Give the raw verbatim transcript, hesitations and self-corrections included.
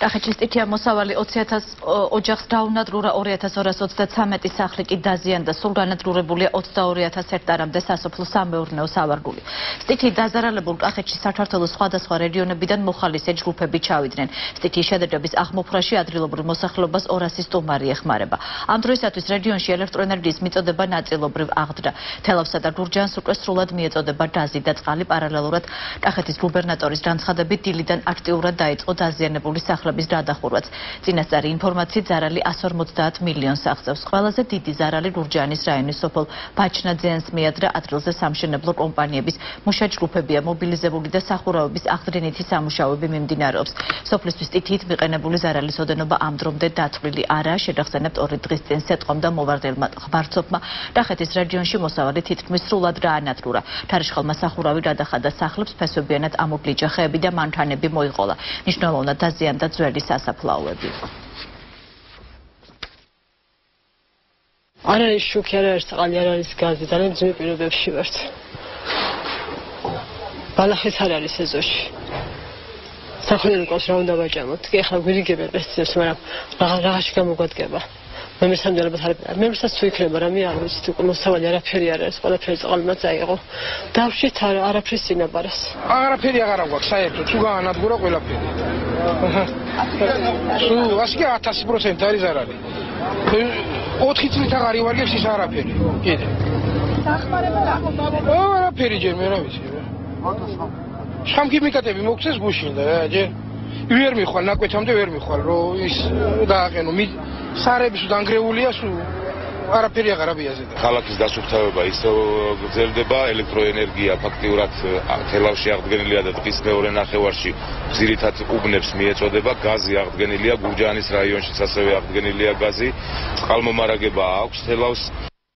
კახეთის სტიქია მოსავალი ოცი ათას ოჯახს დაუნადგურა ორი ათას ორას ოცდათვრამეტი სახლი კი დაზიანდა, სულ განადგურებულია ოცდაორი ათას ჰექტარამდე სასოფლო სამეურნეო სავარგული. სტიქიით დაზარალებულ კახეთში საქართველოს სხვადასხვა რეგიონებიდან მოხალისე ჯგუფები ჩავიდნენ. სტიქიის შედარების აღმოფხვრაში ადგილობრივ მოსახლეობას ორასი სტუმარი ეხმარება. ამ დროისათვის რეგიონში ელექტროენერგიის მიწოდება ნაწილობრივ აღდგა. თელავსა და გურჯაანს უკვე სრულად მიეწოდება გაზი და წყალი. პარალელურად კახეთის გუბერნატორის განცხადებით დილიდან აქტიურად დაიწყო დაზიანებული სახლების გადახურვაც. წინასწარი ინფორმაციით ზარალი εκατს ორმოცდაათ მილიონს აღწევს. ყველაზე დიდი ზარალი გურჯაანის რაიონის სოფელ ბაჩნაძეანს მიადრა. ადგილზე სამშენებლო კომპანიების მუშა ჯგუფებია მობილიზებული და სახურავების აღდგენითი სამუშაოები მიმდინარეობს. სოფლისთვის სტიქიით მიყენებული ზარალის ოდენობა ამ დრომდე დათვლილი არაა. შეგახსენებთ ორი დღის წინ სეტყომდა მოვარდნელმა ღვარცოფმა კახეთის რეგიონში მოსავალი თითქმის სრულად გაანადგურა. თარეშხალმა სახურავი გადახადა სახლებს, ფესვებიანად ამობლიჯა ხეები და მანქანები მოიყოლა. მნიშვნელოვნად დაზიანდა ძველი სასაფლაოები. არ არის შუქი, არ არის წყალი, არ არის გაზი, ძალიან ძვირ პირობებში ვართ. ბალახიც არ არის ეზოში. სახურავი ყავს რა უნდა ვაჭამოთ. კი ახლა გვირიგებენ პესტიციდებს, მაგრამ რაღაცა გამოგვადგება. მე მესამჯერადაც არ მე მესაც თუ იქნება რამე არ ვიცით, უკვე მოსავალი არაფერი არ არის, ყველაფერი წყალმაც აიღო. დავშით არაფრის წინაპარას. არაფერი აღარ აქვს საერთოდ, თუ გაანადგურა ყველაფერი. სულ ასკი ათასი პროცენტი არის ზარალი. ოთხი წლით აღარ ივარგებს ის არაფერი. კიდე. სახმარება და არაფერი ჯერ მე რა ვიცი. შამქიმიკატები მოგცეს გუშინ და ჯერ ვერ მიხვალ ნაკვეთამდე ვერ მიხვალ რომ ის დააყენო სარების დანგრეულია სულ არაფერი აღარ აბიაზედა. ქალაქის დასუფთავება ისევ გრძელდება, ელექტროენერგია ფაქტიურად თელავში აღდგენილია და დღის მეორე ნახევარში ძირითად უბნებს მიეწოდება, გაზი აღდგენილია, გურჯაანის რაიონშიც ასევე აღდგენილია გაზი, წყალმომარაგება აქვს თელავს.